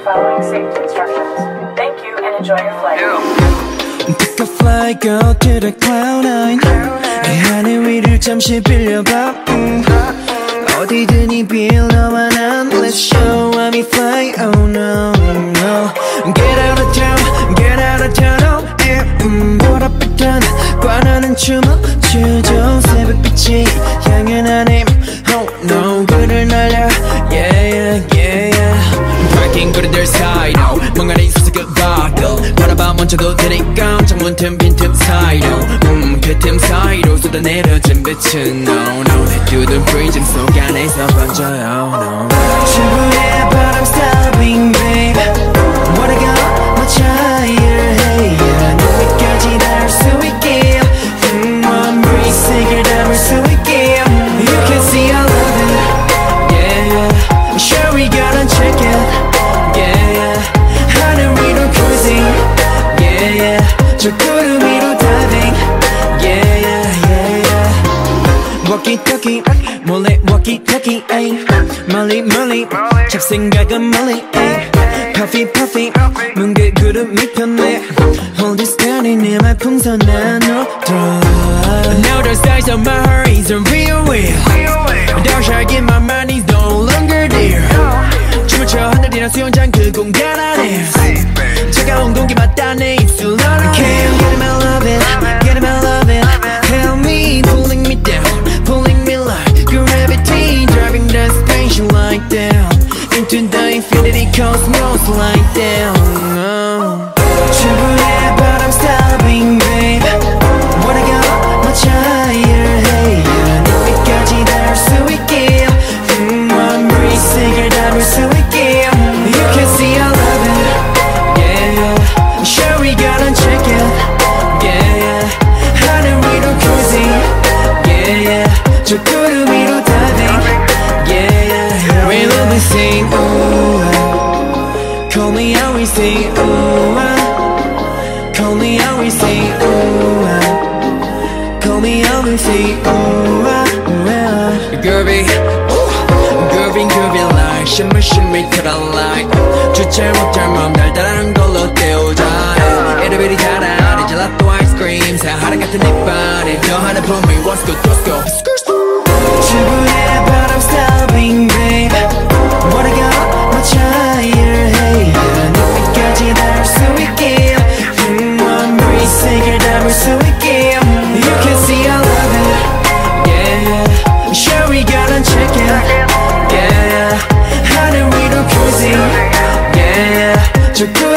following safety instructions. Thank you and enjoy your flight. Take a flight, go to the cloud nine. 하늘 위를 잠시 빌려봐. 어디든 빌 너와 난 Let's show how we fly. Oh no, no. Get out of town, get out of town. Oh yeah. 보랏빛한 관하는 춤을 추죠. 새벽빛이 향연 아님. Oh no, 그를 날려. Yeah, yeah, yeah. Parking 그들들 사이로 멍하니 수색을 봐도 바라봐 멈춰도 되니까 창문 틈 빈틈 사이로 그 틈 사이로 쏟아내려진 빛은 No, no. 두둔 프리즘 속 안에서 번져요 No, no. 출구에 but I'm stopping babe What I got much higher Hey yeah 높이까지 닿을 수 있게 One breeze 색을 담을 수 있게 You can see I love it Yeah, yeah Sure we gotta check it Yeah, yeah 하늘 위로 cruising Yeah, yeah 저 구름 위로 diving Yeah, yeah, yeah, yeah Walkie-talkie 몰래 walkie-talkie ay 멀리 멀리 잡생각은 멀리 ay Puffy puffy 뭉게 구름 밑편에 Hold this down in 내 말풍선 안으로 들어 Now the size of my heart is a real wheel The shark in my mind is no longer there 춤을 춰 하늘이란 수영장 그 공간 안에 차가운 공기 맡아 내 입술 널어 Can't get him I love it Get him I love it Help me pulling me down Pulling me like gravity Driving the spaceship like down Into the infinity cosmos like down 출구에 but I'm stopping babe What I got much higher Hey yeah 높이까지 닿을 수 있게 One breeze 색을 담을 수 있게 You can see I love it Yeah yeah Sure we gotta check it Yeah yeah 하늘 위로 cruising Yeah yeah 저 구름 위로 diving Yeah yeah, yeah. We will be sing ooh Call me how we sing ooh Call me how we sing ooh Call me how we sing ooh Groovy Groovy groovy like shimmy shimmy to the light 주체 못할 맘 날 다른 걸로 때우자 이래버리 달아 내 젤라또 아이스크림 사하라 같은 이빨에 너 하나 보면 Let's go let's go 출구에 but I'm stopping babe What I got much higher Hey yeah 높이까지 닿을 수 있게 One breeze 색을 담을 수 있게 You can see I love it Yeah yeah Sure we gotta check it Yeah yeah 하늘 위로 cruising Yeah yeah 저